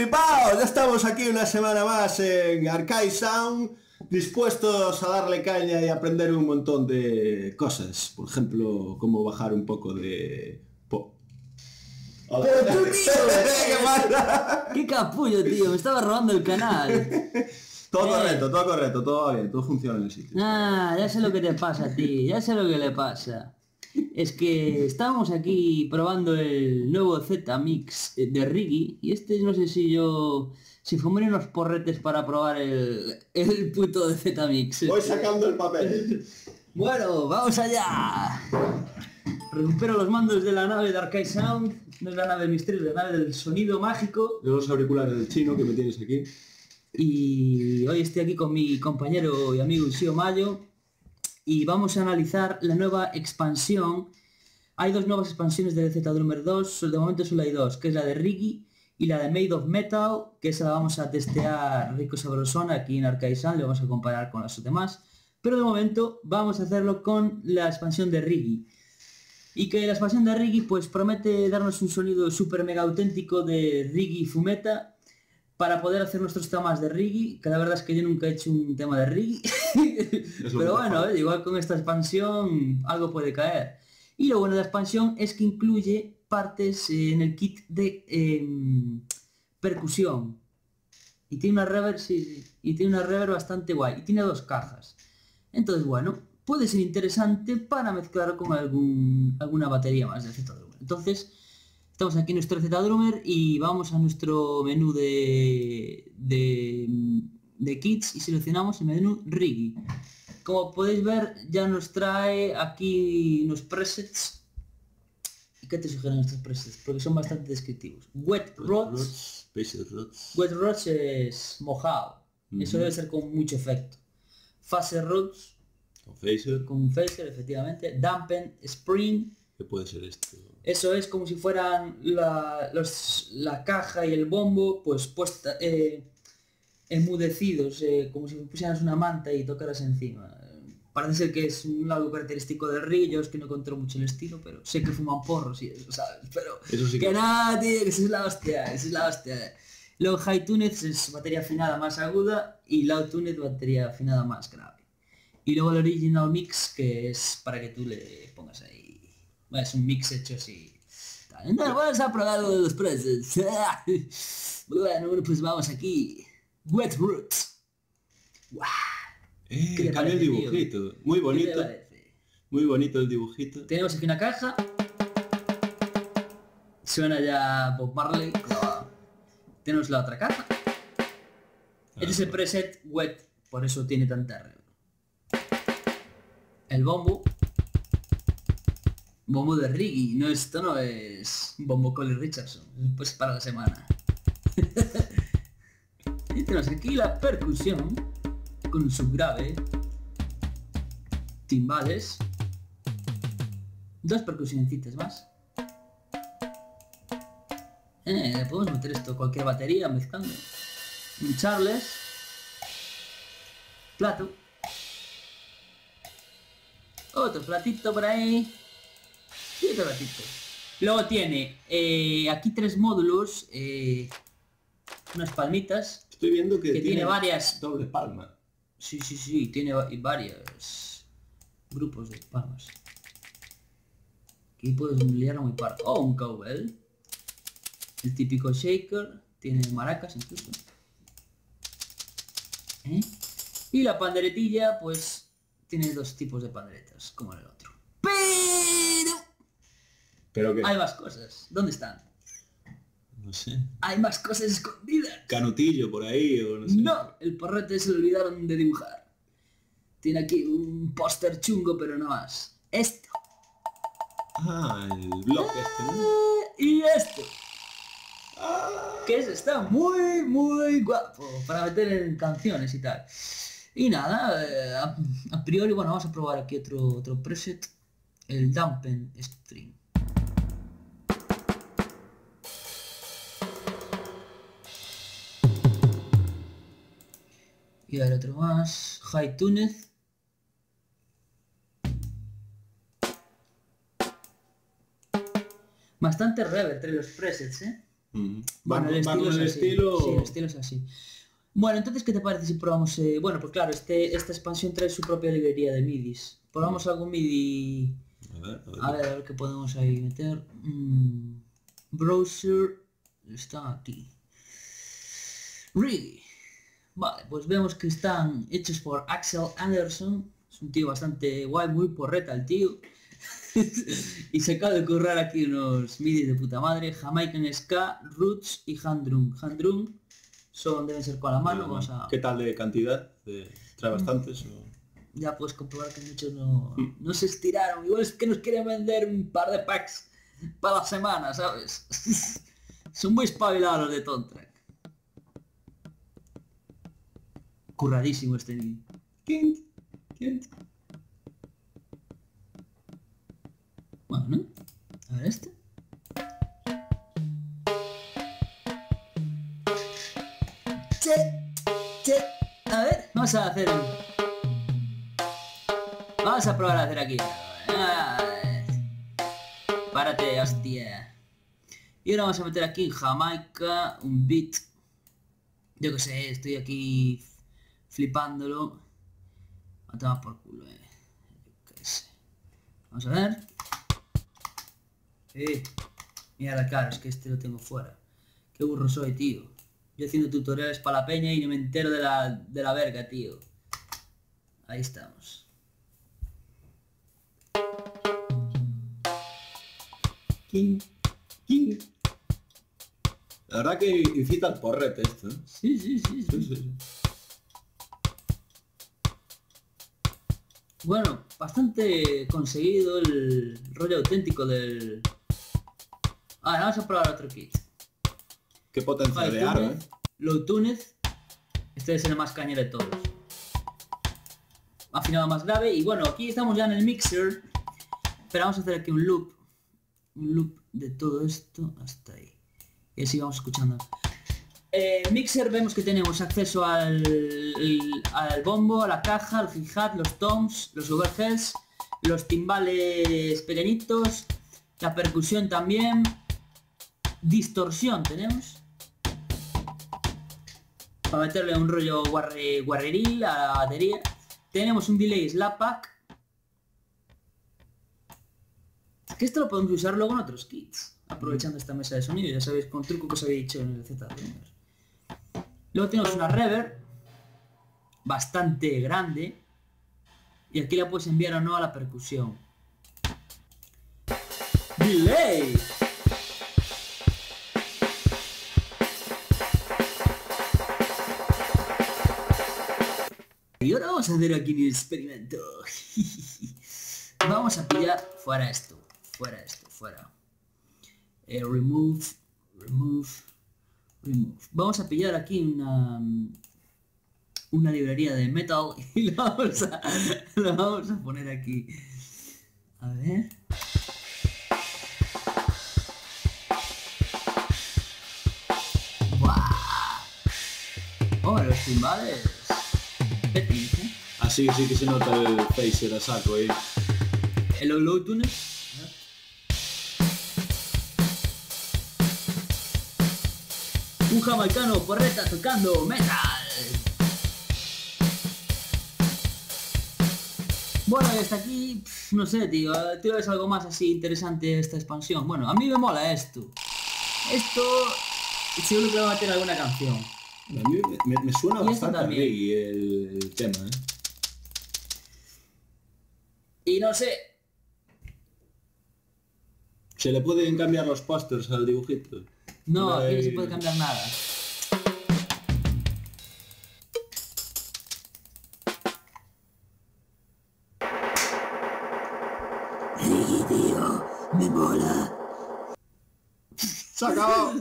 flipaos! Ya estamos aquí una semana más en Arcade Sound, dispuestos a darle caña y aprender un montón de cosas. Por ejemplo, cómo bajar un poco de... Hola. ¡Pero tú, tío! ¿Qué pasa? ¡Qué capullo, tío! Me estaba robando el canal. Todo correcto, todo va bien, todo funciona en el sitio. Ah, ya sé lo que te pasa a ti, ya sé lo que le pasa. Es que estábamos aquí probando el nuevo Z-Mix de Riggy y no sé si fumaré unos porretes para probar el puto de Z-Mix. Voy sacando el papel. Bueno, vamos allá. Recupero los mandos de la nave de Arcade Sound, no es la nave del misterio, es la nave del sonido mágico. De los auriculares del chino que me tienes aquí. Y hoy estoy aquí con mi compañero y amigo Isio Mayo y vamos a analizar la nueva expansión. Hay dos nuevas expansiones de Z-Drummer 2, de momento solo hay dos, que es la de Riggy y la de Made of Metal, que esa la vamos a testear rico sabrosona aquí en Arcade Sound, le vamos a comparar con las demás, pero de momento vamos a hacerlo con la expansión de Riggy. Y que la expansión de Riggy pues promete darnos un sonido súper mega auténtico de Riggy Fumeta, para poder hacer nuestros temas de Riggy, que la verdad es que yo nunca he hecho un tema de Riggy. Pero bueno, igual con esta expansión algo puede caer. Y lo bueno de la expansión es que incluye partes en el kit de percusión. Y tiene una reverb, sí, y tiene una reverb bastante guay. Y tiene dos cajas. Entonces bueno, puede ser interesante para mezclar con alguna batería más de Z-Drummer. Entonces, estamos aquí en nuestro Z-Drummer y vamos a nuestro menú de kits y seleccionamos el menú Riggy. Como podéis ver, ya nos trae aquí unos presets. ¿Qué te sugieren estos presets? Porque son bastante descriptivos. Wet Rods. Wet Rods es mojado. Eso debe ser con mucho efecto. Phaser Rods. Con phaser, efectivamente. Dampen Spring. ¿Qué puede ser esto? Eso es como si fueran la caja y el bombo, pues enmudecidos, como si pusieras una manta y tocaras encima. Parece ser que es algo característico de Rillos, que no controlo mucho el estilo, pero sé que fuman porros y eso, ¿sabes? Pero eso sí que nada, tío, que esa es la hostia, Luego High Tuned es batería afinada más aguda y Low Tuned batería afinada más grave. Y luego el Original Mix, que es para que tú le pongas ahí. Bueno, es un mix hecho así. Entonces, vamos a probar los presets. Bueno, pues vamos aquí. Wet Roots. ¡Wow! Cambia el dibujito. Tío? Muy bonito. ¿Qué te parece? Muy bonito el dibujito. Tenemos aquí una caja. Suena ya Bob Marley. Tenemos la otra caja. Este es el preset Wet, por eso tiene tanta reverb. El bombo. Bombo de Riggy, esto no es bombo Colin Richardson, pues para la semana. Y tenemos aquí la percusión con subgrave, timbales, dos percusioncitas más. Podemos meter esto, cualquier batería mezclando. Un Charles, plato, otro platito por ahí. Y otro ratito. Luego tiene aquí tres módulos, unas palmitas. Estoy viendo que tiene varias. Doble palma. Sí, tiene varios grupos de palmas. Aquí puedes liarlo muy parto. Oh, un cowbell. El típico shaker. Tiene maracas incluso. Y la panderetilla, pues tiene dos tipos de panderetas, como en el otro. ¿Pero qué? Hay más cosas. ¿Dónde están? No sé. Hay más cosas escondidas. Canutillo por ahí o no sé. No, el porrete se lo olvidaron de dibujar. Tiene aquí un póster chungo, pero no más. Esto. Ah, el blog este, ¿no? Y esto. Que ese está muy guapo para meter en canciones y tal. Y nada, a priori, bueno, vamos a probar aquí otro preset. El Dampen String. Y el otro más, High Tuned. Bastante reverb entre los presets, ¿eh? Bueno, el Va con estilo el es así. estilo... Sí, el estilo es así. Bueno, entonces, ¿qué te parece si probamos? Bueno, pues claro, esta expansión trae su propia librería de MIDIs. Probamos algún MIDI. A ver qué podemos ahí meter. Browser está aquí. Ready. Vale, pues vemos que están hechos por Axel Anderson. Es un tío bastante guay, muy porreta el tío. Y se acaba de currar aquí unos MIDI de puta madre. Jamaican Ska, Roots y Hand Drum. Hand Drum deben ser con la mano. Vamos a... ¿Qué tal de cantidad? ¿Trae bastantes? Ya puedes comprobar que muchos no se estiraron. Igual es que nos quieren vender un par de packs para la semana, ¿sabes? Son muy espabilados los de Tontrack. Curradísimo este MIDI. ¿Quién? Bueno, a ver este. A ver, vamos a hacer vamos a probar a hacer aquí. Párate, hostia. Y ahora vamos a meter aquí en Jamaica un beat. Yo que sé, estoy aquí flipándolo. A tomar por culo, Yo que sé. Vamos a ver. Mira, claro, es que este lo tengo fuera. Qué burro soy, tío. Yo haciendo tutoriales para la peña y no me entero de la verga, tío. Ahí estamos. King. La verdad que incita al porrete esto, ¿eh? Sí. Bueno, bastante conseguido el rollo auténtico del... vamos a probar otro kit. Qué potencia de aro, ¿eh? Low Tuned. Este es el más cañero de todos. Afinado más grave. Y bueno, aquí estamos ya en el mixer. Pero vamos a hacer aquí un loop. Un loop de todo esto hasta ahí. Y así vamos escuchando. Mixer vemos que tenemos acceso al bombo, a la caja, al hi-hat, los toms, los overheads, los timbales pequeñitos, la percusión también, distorsión tenemos, para meterle un rollo guarreril a la batería. Tenemos un delay slap pack, que esto lo podemos usar luego en otros kits, aprovechando esta mesa de sonido, ya sabéis, con el truco que os había dicho en el Z. Luego tenemos una reverb bastante grande y aquí la puedes enviar o no a la percusión. Delay. Y ahora vamos a hacer aquí un experimento. Vamos a pillar fuera esto. Remove. Vamos a pillar aquí una librería de metal y la vamos a poner aquí. A ver. ¡Buah! Oh, los timbales. Así sí que se nota el phaser a saco ahí. El low tune. Un jamaicano porreta tocando metal. Bueno, y hasta aquí, no sé, tío. ¿Tú ves algo más así interesante de esta expansión? Bueno, a mí me mola esto. Esto seguro que va a meter alguna canción. A mí me suena bastante a reggae el tema, ¿eh? Y no sé. ¿Se le pueden cambiar los pósters al dibujito? No, aquí no se puede cambiar nada. Sí, tío, me mola. ¡Se acabó!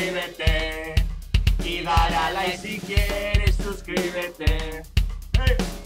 Suscríbete y dale a like si quieres suscríbete. ¡Hey!